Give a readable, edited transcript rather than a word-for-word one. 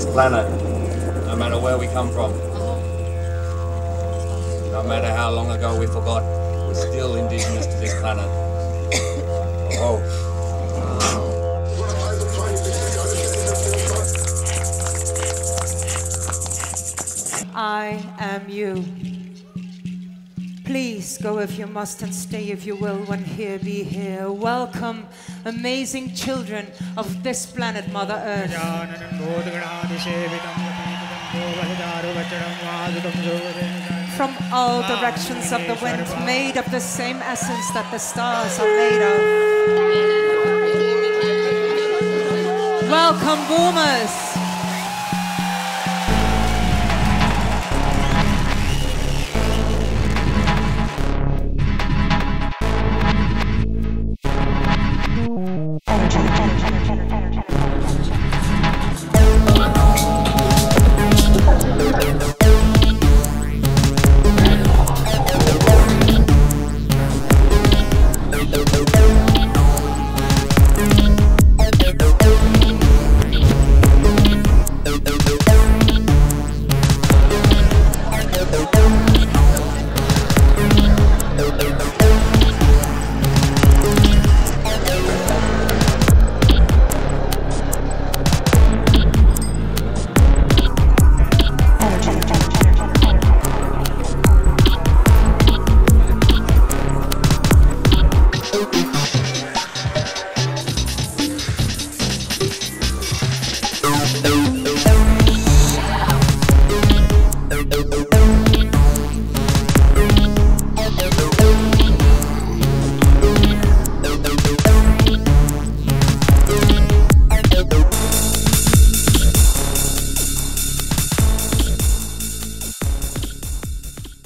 this planet, no matter where we come from. No matter how long ago we forgot, we're still indigenous to this planet. Oh. I am you. Please go if you must and stay if you will when here be here. Welcome, amazing children of this planet, Mother Earth. From all directions of the wind, made of the same essence that the stars are made of. Welcome, boomers.